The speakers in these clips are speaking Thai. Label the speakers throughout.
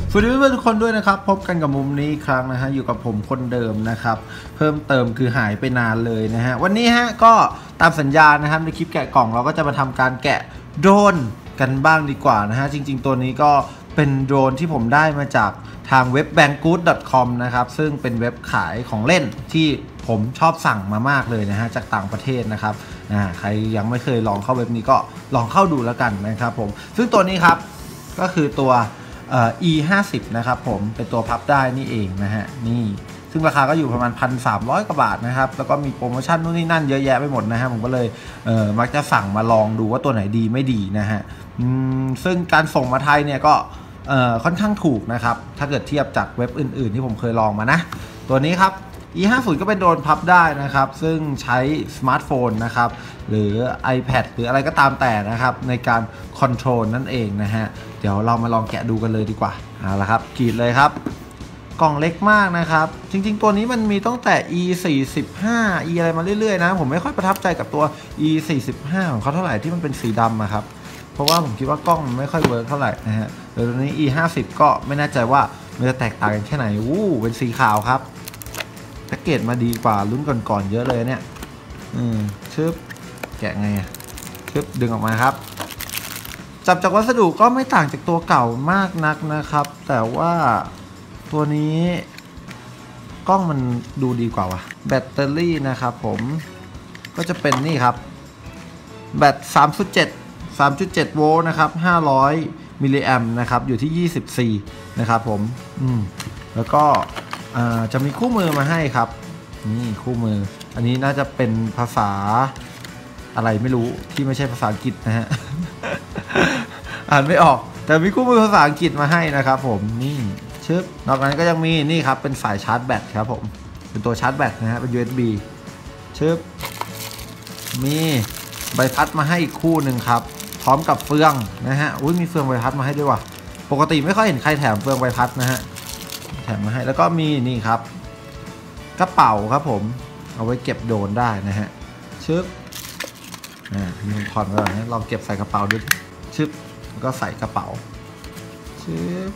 Speaker 1: สวัสดีเพื่อนๆทุกคนด้วยนะครับพบกันกับมุมนี้อีกครั้งนะฮะอยู่กับผมคนเดิมนะครับเพิ่มเติมคือหายไปนานเลยนะฮะวันนี้ฮะก็ตามสัญญานะครับในคลิปแกะกล่องเราก็จะมาทำการแกะโดรนกันบ้างดีกว่านะฮะจริงๆตัวนี้ก็เป็นโดรนที่ผมได้มาจากทางเว็บ banggood.com นะครับซึ่งเป็นเว็บขายของเล่นที่ผมชอบสั่งมามากเลยนะฮะจากต่างประเทศนะครับใครยังไม่เคยลองเข้าเว็บนี้ก็ลองเข้าดูแล้วกันนะครับผมซึ่งตัวนี้ครับก็คือตัวE50 นะครับผมเป็นตัวพับได้นี่เองนะฮะนี่ซึ่งราคาก็อยู่ประมาณ 1,300 กว่าบาทนะครับแล้วก็มีโปรโมชั่นนู่นนี่นั่นเยอะแยะไปหมดนะฮะผมก็เลยมักจะสั่งมาลองดูว่าตัวไหนดีไม่ดีนะฮะซึ่งการส่งมาไทยเนี่ยก็ค่อนข้างถูกนะครับถ้าเกิดเทียบจากเว็บอื่นๆที่ผมเคยลองมานะตัวนี้ครับE50 ก็เป็นโดรนพับได้นะครับซึ่งใช้สมาร์ทโฟนนะครับหรือ iPad หรืออะไรก็ตามแต่นะครับในการคอนโทรลนั่นเองนะฮะเดี๋ยวเรามาลองแกะดูกันเลยดีกว่าเอาละครับกรีดเลยครับกล่องเล็กมากนะครับจริงๆตัวนี้มันมีตั้งแต่ E45 E อะไรมาเรื่อยๆนะผมไม่ค่อยประทับใจกับตัว E45 ของเขาเท่าไหร่ที่มันเป็นสีดำอะครับเพราะว่าผมคิดว่ากล้องมันไม่ค่อยเวิร์กเท่าไหร่นะฮะแต่ตัวนี้ E50 ก็ไม่แน่ใจว่ามันจะแตกต่างกันแค่ไหนเป็นสีขาวครับแพ็กเกจมาดีกว่ารุ่นก่อนๆเยอะเลยเนี่ยชึบแกะไงชึบดึงออกมาครับจับจากวัสดุก็ไม่ต่างจากตัวเก่ามากนักนะครับแต่ว่าตัวนี้กล้องมันดูดีกว่าว่ะแบตเตอรี่นะครับผมก็จะเป็นนี่ครับแบต 3.7 โวลต์นะครับ500มิลลิแอมป์นะครับอยู่ที่24นะครับผมแล้วก็จะมีคู่มือมาให้ครับนี่คู่มืออันนี้น่าจะเป็นภาษาอะไรไม่รู้ที่ไม่ใช่ภาษาอังกฤษนะฮะ อ่านไม่ออกแต่มีคู่มือภาษาอังกฤษมาให้นะครับผมนี่ชึบนอกนั้นก็ยังมีนี่ครับเป็นสายชาร์จแบตครับผมเป็นตัวชาร์จแบตนะฮะเป็น USB ชึบมีใบพัดมาให้อีกคู่หนึ่งครับพร้อมกับเฟืองนะฮะมีเฟืองใบพัดมาให้ด้วยว่ะปกติไม่ค่อยเห็นใครแถมเฟืองใบพัดนะฮะแถมมาให้แล้วก็มีนี่ครับกระเป๋าครับผมเอาไว้เก็บโดรนได้นะฮะชึบมีถอดไว้ก่อนนะลองเก็บใส่กระเป๋าดูชึบแล้วก็ใส่กระเป๋าชึบ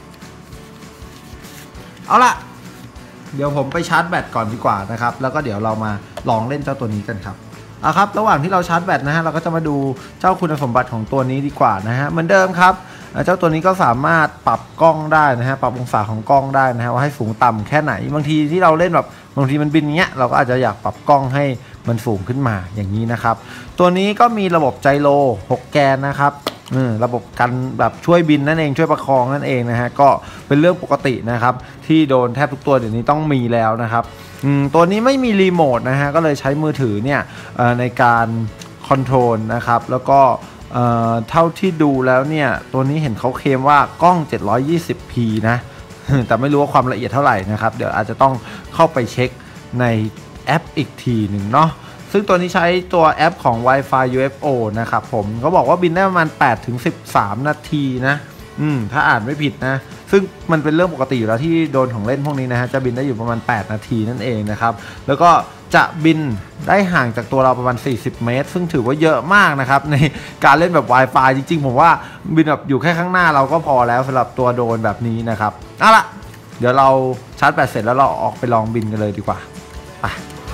Speaker 1: เอาล่ะเดี๋ยวผมไปชาร์จแบตก่อนดีกว่านะครับแล้วก็เดี๋ยวเรามาลองเล่นเจ้าตัวนี้กันครับครับระหว่างที่เราชาร์จแบตนะฮะเราก็จะมาดูเจ้าคุณสมบัติของตัวนี้ดีกว่านะฮะเหมือนเดิมครับเจ้าตัวนี้ก็สามารถปรับกล้องได้นะฮะปรับองศาของกล้องได้นะฮะว่าให้สูงต่ำแค่ไหนบางทีที่เราเล่นแบบบางทีมันบินเงี้ยเราก็อาจจะอยากปรับกล้องให้มันสูงขึ้นมาอย่างนี้นะครับตัวนี้ก็มีระบบไจโร6แกนนะครับระบบกันแบบช่วยบินนั่นเองช่วยประคองนั่นเองนะฮะก็เป็นเรื่องปกตินะครับที่โดนแทบทุกตัวเดี๋ยวนี้ต้องมีแล้วนะครับตัวนี้ไม่มีรีโมทนะฮะก็เลยใช้มือถือเนี่ยในการคอนโทรลนะครับแล้วก็เท่าที่ดูแล้วเนี่ยตัวนี้เห็นเขาเคลมว่ากล้อง 720p นะแต่ไม่รู้ว่าความละเอียดเท่าไหร่นะครับเดี๋ยวอาจจะต้องเข้าไปเช็คในแอปอีกทีหนึ่งเนาะซึ่งตัวนี้ใช้ตัวแอปของ Wi-Fi UFO นะครับผมเขาบอกว่าบินได้ประมาณ 8-13 นาทีนะถ้าอ่านไม่ผิดนะซึ่งมันเป็นเรื่องปกติอยู่แล้วที่โดนของเล่นพวกนี้นะฮะจะบินได้อยู่ประมาณ8นาทีนั่นเองนะครับแล้วก็จะบินได้ห่างจากตัวเราประมาณ40เมตรซึ่งถือว่าเยอะมากนะครับในการเล่นแบบ Wi-Fi จริงๆผมว่าบินแบบอยู่แค่ข้างหน้าเราก็พอแล้วสำหรับตัวโดรนแบบนี้นะครับเอาล่ะเดี๋ยวเราชาร์จแบตเสร็จแล้วเราออกไปลองบินกันเลยดีกว่าไป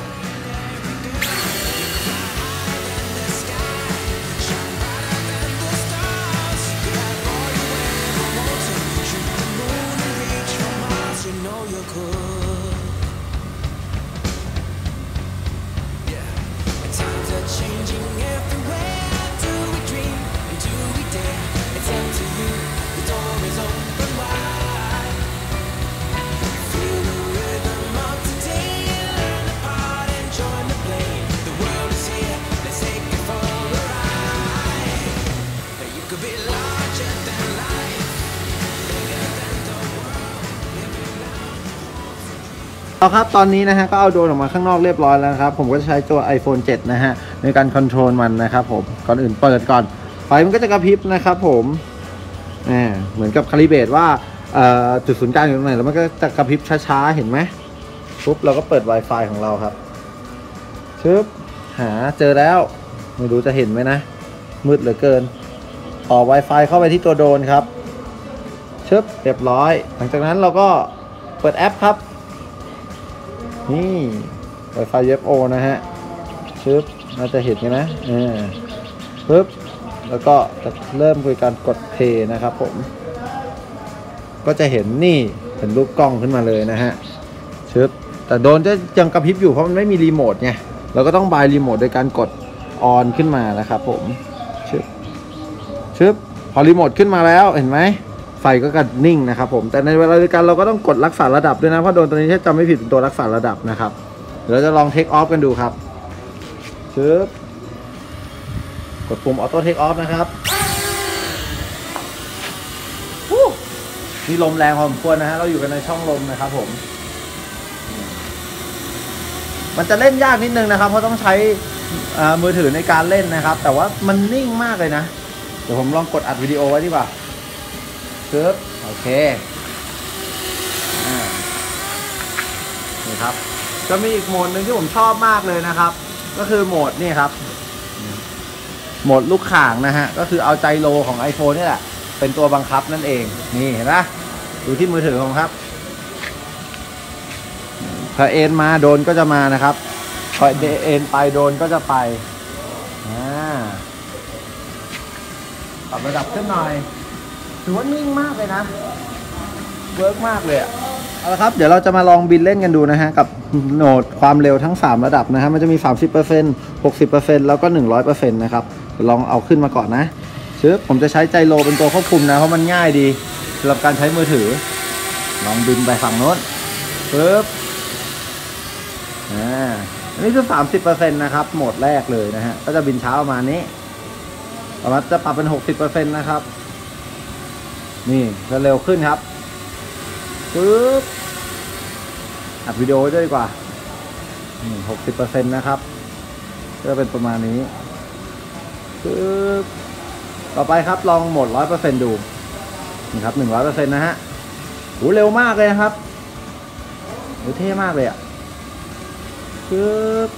Speaker 1: ครับตอนนี้นะฮะก็เอาโดรนออกมาข้างนอกเรียบร้อยแล้วครับผมก็จะใช้ตัว iPhone 7 นะฮะในการคอนโทรลมันนะครับผมก่อนอื่นเปิดก่อนไฟมันก็จะกระพริบนะครับผมเหมือนกับคาลิเบรตว่าจุดศูนย์กลางอยู่ตรงไหนแล้วมันก็จะกระพริบช้าๆเห็นไหมปุ๊บเราก็เปิด Wi-Fi ของเราครับชึบหาเจอแล้วไม่รู้จะเห็นไหมนะมืดเหลือเกินต่อ Wi-Fi เข้าไปที่ตัวโดรนครับชชึบเรียบร้อยหลังจากนั้นเราก็เปิดแอปครับนี่เปิดไฟล์ UFO นะฮะชึบน่าจะเห็นกันนะปึ๊บแล้วก็จะเริ่มคุยการกดเพย์นะครับผมก็จะเห็นนี่เห็นรูปกล้องขึ้นมาเลยนะฮะชึบแต่โดนจะยังกระพริบอยู่เพราะมันไม่มีรีโมทไงเราก็ต้องบายรีโมทโดยการกดออนขึ้นมานะครับผมชึบชึบพอรีโมทขึ้นมาแล้วเห็นไหมไฟก็กระนิ่งนะครับผมแต่ในเวลาเดียวกันเราก็ต้องกดรักษาระดับด้วยนะเพราะโดนตัวนี้ถ้าจำไม่ผิดเป็นตัวรักษาระดับนะครับเดี๋ยวเราจะลองเทคออฟกันดูครับชึบกดปุ่มออโต้เทคออฟนะครับนี่ลมแรงพอสมควรนะฮะเราอยู่กันในช่องลมนะครับผมมันจะเล่นยากนิดนึงนะครับเพราะต้องใช้มือถือในการเล่นนะครับแต่ว่ามันนิ่งมากเลยนะเดี๋ยวผมลองกดอัดวิดีโอไว้ดีกว่าปึ๊บโอเคนี่ครับจะมีอีกโหมดหนึ่งที่ผมชอบมากเลยนะครับก็คือโหมดนี่ครับโหมดลูกข่างนะฮะก็คือเอาไจโรของ iPhone นี่แหละเป็นตัวบังคับนั่นเองนี่เห็นไหมดูที่มือถือผมครับถ้าเอ็นมาโดนก็จะมานะครับพอเอ็นไปโดนก็จะไปปรับระดับขึ้นหน่อยถือว่านิ่งมากเลยนะเวิร์กมากเลยเอาละครับเดี๋ยวเราจะมาลองบินเล่นกันดูนะฮะกับโหมดความเร็วทั้ง3ระดับนะฮะมันจะมี 30% 60% แล้วก็ 100% นะครับลองเอาขึ้นมาก่อนนะผมจะใช้ไจโรเป็นตัวควบคุมนะเพราะมันง่ายดีสำหรับการใช้มือถือลองบินไปฝั่งโน้นปึ๊บอันนี้คือ 30% นะครับโหมดแรกเลยนะฮะก็จะบินช้าประมาณนี้ต่อมาจะปรับเป็น 60% นะครับนี่จะเร็วขึ้นครับปึ๊บอัดวิดีโอด้วยดีกว่า60% นะครับก็เป็นประมาณนี้ปึ๊บต่อไปครับลองโหมด 100% ดูนี่ครับ 100% นะฮะโหเร็วมากเลยนะครับโหเท่มากเลยอ่ะปึ๊บ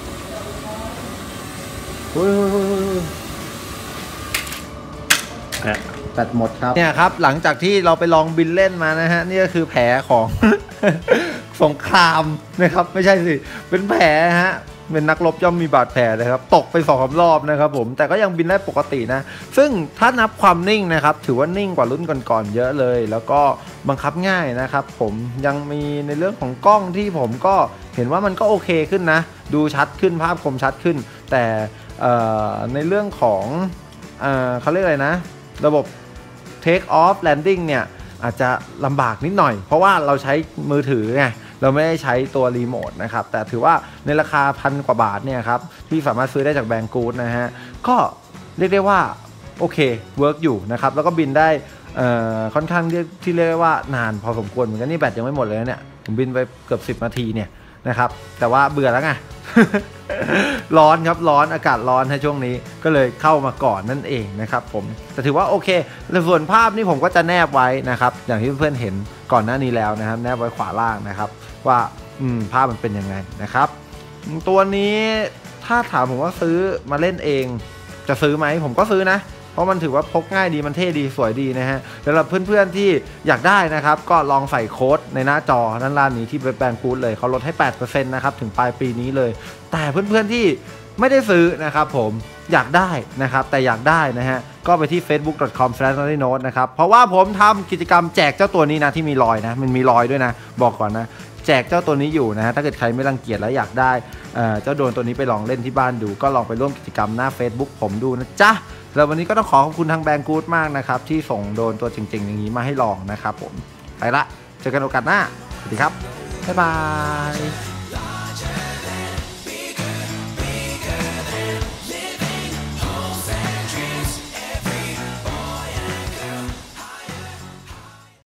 Speaker 1: แบตหมดครับเนี่ยครับหลังจากที่เราไปลองบินเล่นมานะฮะนี่ก็คือแผลของ สงครามนะครับไม่ใช่สิเป็นแผลฮะเป็นนักรบย่อมมีบาดแผลเลยครับตกไป2-3 รอบนะครับผมแต่ก็ยังบินได้ปกตินะซึ่งถ้านับความนิ่งนะครับถือว่านิ่งกว่ารุ่นก่อนๆเยอะเลยแล้วก็บังคับง่ายนะครับผมยังมีในเรื่องของกล้องที่ผมก็เห็นว่ามันก็โอเคขึ้นนะดูชัดขึ้นภาพคมชัดขึ้นแต่ในเรื่องของเขาเรียกอะไรนะระบบ Take Off Landing เนี่ยอาจจะลำบากนิดหน่อยเพราะว่าเราใช้มือถือไงเราไม่ได้ใช้ตัวรีโมทนะครับแต่ถือว่าในราคา1,000 กว่าบาทเนี่ยครับที่สามารถซื้อได้จากแบงกู๊ดนะฮะก็เรียกได้ว่าโอเคเวิร์กอยู่นะครับแล้วก็บินได้ค่อนข้างที่เรียกว่านานพอสมควรเหมือนกันนี่แบตยังไม่หมดเลยเนี่ยผมบินไปเกือบ10 นาทีเนี่ยนะครับแต่ว่าเบื่อแล้วไง ร้อนครับร้อนอากาศร้อนในช่วงนี้ก็เลยเข้ามาก่อนนั่นเองนะครับผมแต่ถือว่าโอเคในส่วนภาพนี่ผมก็จะแนบไว้นะครับอย่างที่เพื่อนๆเห็นก่อนหน้านี้แล้วนะครับแนบไว้ขวาล่างนะครับว่าภาพมันเป็นยังไงนะครับตัวนี้ถ้าถามผมว่าซื้อมาเล่นเองจะซื้อไหมผมก็ซื้อนะเพราะมันถือว่าพกง่ายดีมันเท่ดีสวยดีนะฮะสำหรับเพื่อนๆที่อยากได้นะครับก็ลองใส่โค้ดในหน้าจอด้านล่างนี้ที่แบงกู๊ดเลยเขาลดให้ 8% นะครับถึงปลายปีนี้เลยแต่เพื่อนๆที่ไม่ได้ซื้อนะครับผมอยากได้นะครับแต่อยากได้นะฮะก็ไปที่ facebook.com/naughtynote นะครับเพราะว่าผมทำกิจกรรมแจกเจ้าตัวนี้นะที่มีรอยนะมันมีรอยด้วยนะบอกก่อนนะแจกเจ้าตัวนี้อยู่นะฮะถ้าเกิดใครไม่รังเกียจแล้วอยากได้เจ้าโดรนตัวนี้ไปลองเล่นที่บ้านดูก็ลองไปร่วมกิจกรรมหน้า Facebook ผมดูนะจ๊ะแล้ววันนี้ก็ต้องขอบคุณทางแบงกู๊ดมากนะครับที่ส่งโดรนตัวจริงๆอย่างนี้มาให้ลองนะครับผมไปละเจอกันโอกาสหน้าสวัสดีครับบ๊ายบาย